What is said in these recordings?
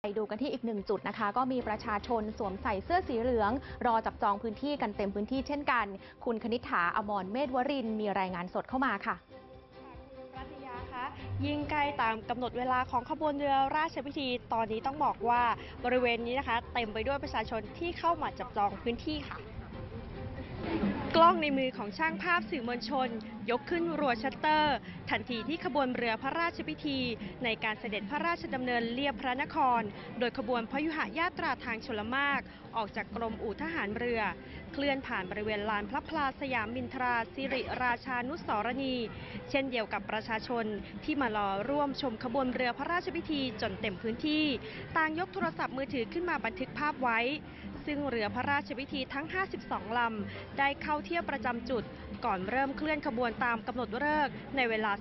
ไปดูกันที่อีกหนึ่งจุดนะคะก็มีประชาชนสวมใส่เสื้อสีเหลืองรอจับจองพื้นที่กันเต็มพื้นที่เช่นกันคุณคณิษฐาอมรเมธวรินทร์มีรายงานสดเข้ามาค่ะรัตยาคะยิ่งใกล้ตามกำหนดเวลาของขบวนเรือราชพิธีตอนนี้ต้องบอกว่าบริเวณนี้นะคะเต็มไปด้วยประชาชนที่เข้ามาจับจองพื้นที่ค่ะกล้องในมือของช่างภาพสื่อมวลชนยกขึ้นรัวชัตเตอร์ทันทีที่ขบวนเรือพระราชพิธีในการเสด็จพระราชดำเนินเลียบพระนครโดยขบวนพยุหญาตราทางชลมารออกจากกรมอู่ทหารเรือเคลื่อนผ่านบริเวณลานพระพลาสยามมินทราสิริราชานุสรณีเช่นเดียวกับประชาชนที่มารอร่วมชมขบวนเรือพระราชพิธีจนเต็มพื้นที่ต่างยกโทรศัพท์มือถือขึ้นมาบันทึกภาพไว้ซึ่งเรือพระราชพิธีทั้ง 52 ลำได้เข้าเที่ยวประจำจุดก่อนเริ่มเคลื่อนขบวนตามกำหนดฤกษ์ในเวลา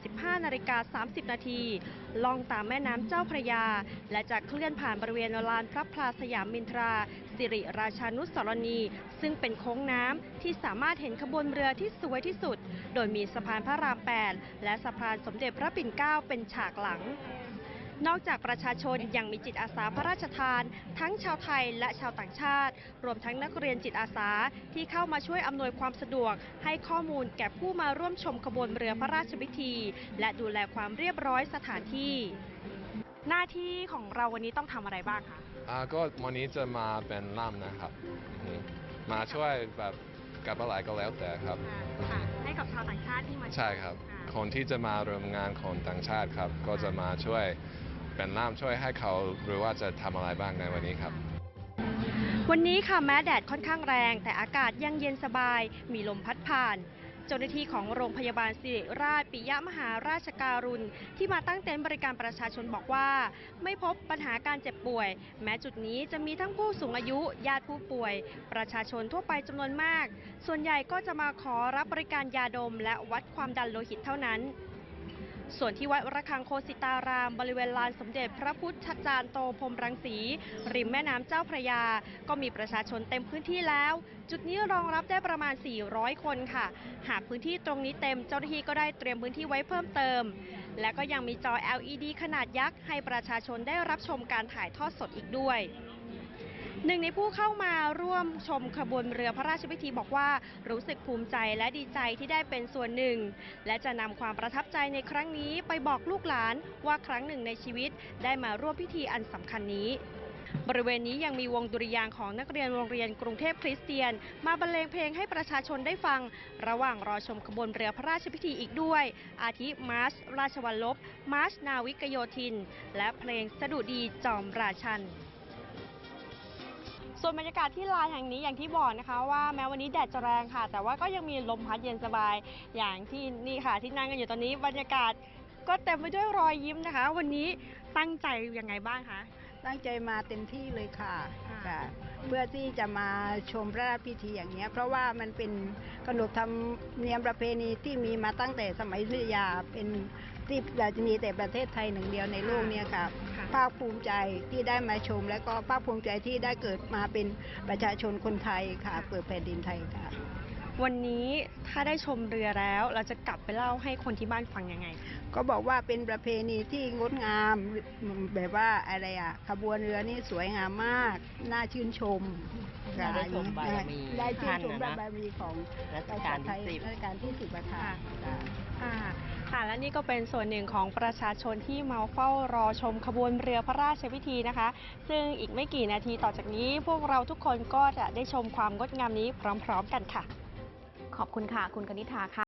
15:30 นาทีล่องตามแม่น้ำเจ้าพระยาและจะเคลื่อนผ่านบริเวณลานพระพลาสยามมินทราสิริราชานุสรณีซึ่งเป็นโค้งน้ำที่สามารถเห็นขบวนเรือที่สวยที่สุดโดยมีสะพานพระราม 8 และสะพานสมเด็จพระปิ่นเกล้าเป็นฉากหลังนอกจากประชาชนยังมีจิตอาสาพระราชทานทั้งชาวไทยและชาวต่างชาติรวมทั้งนักเรียนจิตอาสาที่เข้ามาช่วยอำนวยความสะดวกให้ข้อมูลแก่ผู้มาร่วมชมขบวนเรือพระราชพิธีและดูแลความเรียบร้อยสถานที่หน้าที่ของเราวันนี้ต้องทำอะไรบ้างคะก็วันนี้จะมาเป็นล่ามนะครับมาช่วยแบบกับอะไรก็แล้วแต่ครับให้กับชาวต่างชาติที่มาใช่ครับคนที่จะมาร่วมงานคนต่างชาติครับก็จะมาช่วยเป็นล่ามช่วยให้เขารู้ว่าจะทำอะไรบ้างในวันนี้ครับวันนี้ค่ะแม้แดดค่อนข้างแรงแต่อากาศยังเย็นสบายมีลมพัดผ่านเจ้าหน้าที่ของโรงพยาบาลศิริราชปิยมหาราชการุณที่มาตั้งเต็นท์บริการประชาชนบอกว่าไม่พบปัญหาการเจ็บป่วยแม้จุดนี้จะมีทั้งผู้สูงอายุญาติผู้ป่วยประชาชนทั่วไปจำนวนมากส่วนใหญ่ก็จะมาขอรับบริการยาดมและวัดความดันโลหิตเท่านั้นส่วนที่วัดระฆังโคสิตารามบริเวณลานสมเด็จพระพุทธจารย์โตพรหมรังสีริมแม่น้ำเจ้าพระยาก็มีประชาชนเต็มพื้นที่แล้วจุดนี้รองรับได้ประมาณ400คนค่ะหากพื้นที่ตรงนี้เต็มเจ้าหน้าที่ก็ได้เตรียมพื้นที่ไว้เพิ่มเติมและก็ยังมีจอ LED ขนาดยักษ์ให้ประชาชนได้รับชมการถ่ายทอดสดอีกด้วยหนึ่งในผู้เข้ามาร่วมชมขบวนเรือพระราชพิธีบอกว่ารู้สึกภูมิใจและดีใจที่ได้เป็นส่วนหนึ่งและจะนำความประทับใจในครั้งนี้ไปบอกลูกหลานว่าครั้งหนึ่งในชีวิตได้มาร่วมพิธีอันสำคัญนี้บริเวณนี้ยังมีวงดุริยางค์ของนักเรียนโรงเรียนกรุงเทพคริสเตียนมาบรรเลงเพลงให้ประชาชนได้ฟังระหว่างรอชมขบวนเรือพระราชพิธีอีกด้วยอาทิมาร์ชราชวัลลบมาร์ชนาวิกโยธินและเพลงสดุดีจอมราชันส่วนบรรยากาศที่ลานแห่งนี้อย่างที่บอกนะคะว่าแม้วันนี้แดดจะแรงค่ะแต่ว่าก็ยังมีลมพัดเย็นสบายอย่างที่นี่ค่ะที่นั่งกันอยู่ตอนนี้บรรยากาศก็เต็มไปด้วยรอยยิ้มนะคะวันนี้ตั้งใจยังไงบ้างคะตั้งใจมาเต็มที่เลยค่ะเพื่อที่จะมาชมพระราชพิธีอย่างนี้เพราะว่ามันเป็นขนบธรรมเนียมประเพณีที่มีมาตั้งแต่สมัยอยุธยาเป็นที่จะมีแต่ประเทศไทยหนึ่งเดียวในโลกนี้ค่ะภาคภูมิใจที่ได้มาชมและก็ภาคภูมิใจที่ได้เกิดมาเป็นประชาชนคนไทยค่ะเกิดแผ่นดินไทยค่ะวันนี้ถ้าได้ชมเรือแล้วเราจะกลับไปเล่าให้คนที่บ้านฟังยังไงก็บอกว่าเป็นประเพณีที่งดงามแบบว่าอะไรขบวนเรือนี่สวยงามมากน่าชื่นชมได้ชมบารมีได้ชื่นชมบารมีของรัชกาลที่ 10 ค่ะและนี่ก็เป็นส่วนหนึ่งของประชาชนที่มาเฝ้ารอชมขบวนเรือพระราชพิธีนะคะซึ่งอีกไม่กี่นาทีต่อจากนี้พวกเราทุกคนก็จะได้ชมความงดงามนี้พร้อมๆกันค่ะขอบคุณค่ะคุณกนิษฐาค่ะ